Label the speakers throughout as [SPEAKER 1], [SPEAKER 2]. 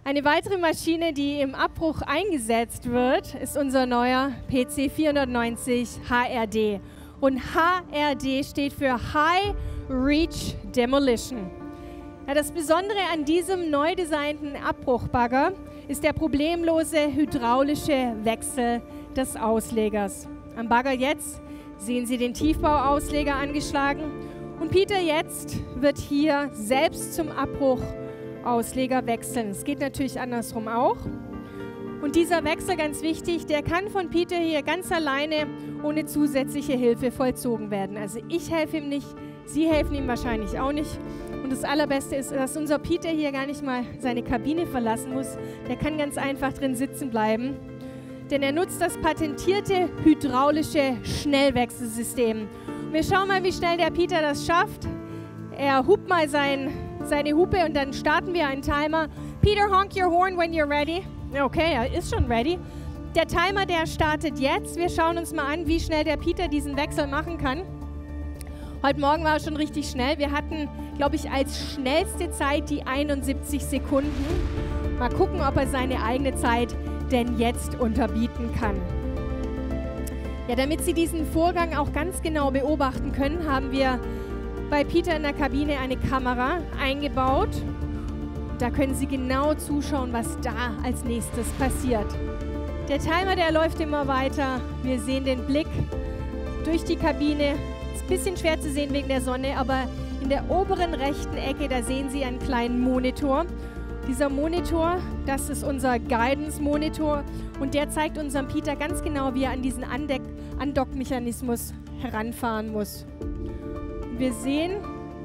[SPEAKER 1] Eine weitere Maschine, die im Abbruch eingesetzt wird, ist unser neuer PC 490 HRD. Und HRD steht für High Reach Demolition. Ja, das Besondere an diesem neu designten Abbruchbagger ist der problemlose hydraulische Wechsel des Auslegers. Am Bagger jetzt sehen Sie den Tiefbauausleger angeschlagen und Peter jetzt wird hier selbst zum Abbruchausleger wechseln. Es geht natürlich andersrum auch. Und dieser Wechsel, ganz wichtig, der kann von Peter hier ganz alleine ohne zusätzliche Hilfe vollzogen werden. Also ich helfe ihm nicht, Sie helfen ihm wahrscheinlich auch nicht. Und das Allerbeste ist, dass unser Peter hier gar nicht mal seine Kabine verlassen muss. Der kann ganz einfach drin sitzen bleiben. Denn er nutzt das patentierte hydraulische Schnellwechselsystem. Und wir schauen mal, wie schnell der Peter das schafft. Er hupt mal seine Hupe und dann starten wir einen Timer. Peter, honk your horn when you're ready. Okay, er ist schon ready. Der Timer, der startet jetzt. Wir schauen uns mal an, wie schnell der Peter diesen Wechsel machen kann. Heute Morgen war er schon richtig schnell. Wir hatten, glaube ich, als schnellste Zeit die 71 Sekunden. Mal gucken, ob er seine eigene Zeit denn jetzt unterbieten kann. Ja, damit Sie diesen Vorgang auch ganz genau beobachten können, haben wir bei Peter in der Kabine eine Kamera eingebaut. Da können Sie genau zuschauen, was da als nächstes passiert. Der Timer, der läuft immer weiter. Wir sehen den Blick durch die Kabine. Ist ein bisschen schwer zu sehen wegen der Sonne, aber in der oberen rechten Ecke, da sehen Sie einen kleinen Monitor. Dieser Monitor, das ist unser Guidance-Monitor und der zeigt unserem Peter ganz genau, wie er an diesen Andockmechanismus heranfahren muss. Wir sehen,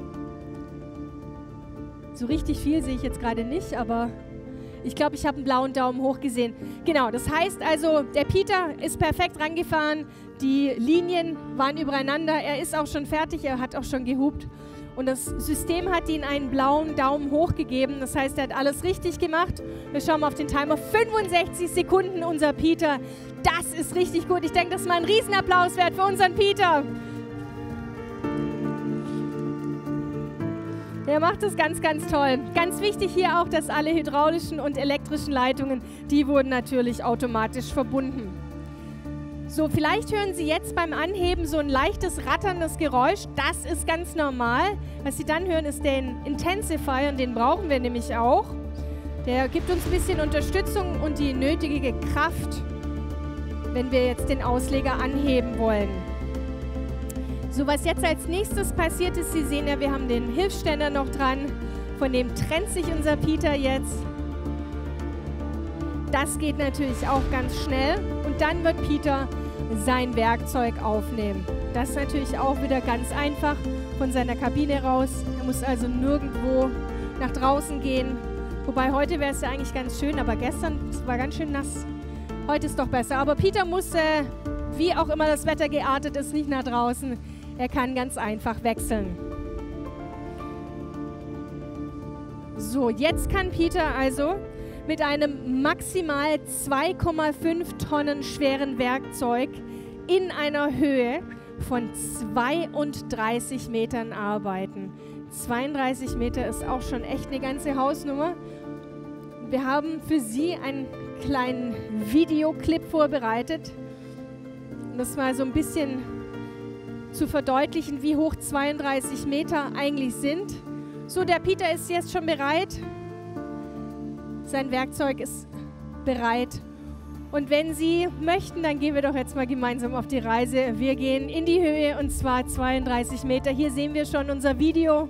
[SPEAKER 1] so richtig viel sehe ich jetzt gerade nicht, aber ich glaube, ich habe einen blauen Daumen hoch gesehen. Genau, das heißt also, der Peter ist perfekt rangefahren, die Linien waren übereinander, er ist auch schon fertig, er hat auch schon gehupt. Und das System hat ihm einen blauen Daumen hoch gegeben. Das heißt, er hat alles richtig gemacht. Wir schauen mal auf den Timer. 65 Sekunden, unser Peter. Das ist richtig gut. Ich denke, das ist mal ein Riesenapplaus wert für unseren Peter. Der macht es ganz, ganz toll. Ganz wichtig hier auch, dass alle hydraulischen und elektrischen Leitungen, die wurden natürlich automatisch verbunden. So, vielleicht hören Sie jetzt beim Anheben so ein leichtes ratterndes Geräusch. Das ist ganz normal. Was Sie dann hören, ist den Intensifier und den brauchen wir nämlich auch. Der gibt uns ein bisschen Unterstützung und die nötige Kraft, wenn wir jetzt den Ausleger anheben wollen. So, was jetzt als nächstes passiert ist, Sie sehen ja, wir haben den Hilfsständer noch dran. Von dem trennt sich unser Peter jetzt. Das geht natürlich auch ganz schnell und dann wird Peter sein Werkzeug aufnehmen. Das ist natürlich auch wieder ganz einfach von seiner Kabine raus. Er muss also nirgendwo nach draußen gehen. Wobei heute wäre es ja eigentlich ganz schön, aber gestern war ganz schön nass. Heute ist doch besser. Aber Peter muss, wie auch immer das Wetter geartet ist, nicht nach draußen. Er kann ganz einfach wechseln. So, jetzt kann Peter also mit einem maximal 2,5 Tonnen schweren Werkzeug in einer Höhe von 32 Metern arbeiten. 32 Meter ist auch schon echt eine ganze Hausnummer. Wir haben für Sie einen kleinen Videoclip vorbereitet, um das mal so ein bisschen zu verdeutlichen, wie hoch 32 Meter eigentlich sind. So, der Peter ist jetzt schon bereit. Sein Werkzeug ist bereit. Und wenn Sie möchten, dann gehen wir doch jetzt mal gemeinsam auf die Reise. Wir gehen in die Höhe und zwar 32 Meter. Hier sehen wir schon unser Video.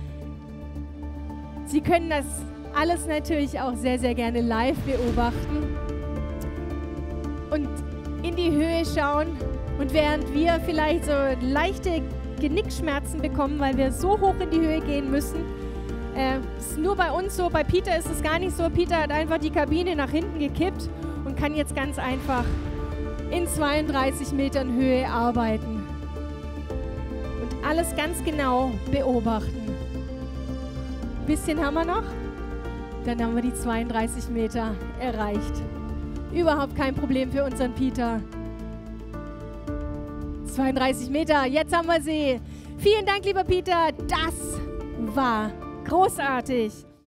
[SPEAKER 1] Sie können das alles natürlich auch sehr, sehr gerne live beobachten und in die Höhe schauen. Und während wir vielleicht so leichte Genickschmerzen bekommen, weil wir so hoch in die Höhe gehen müssen, ist nur bei uns so, bei Peter ist es gar nicht so. Peter hat einfach die Kabine nach hinten gekippt und kann jetzt ganz einfach in 32 Metern Höhe arbeiten und alles ganz genau beobachten. Ein bisschen haben wir noch, dann haben wir die 32 Meter erreicht. Überhaupt kein Problem für unseren Peter. 32 Meter, jetzt haben wir sie. Vielen Dank, lieber Peter, das war großartig.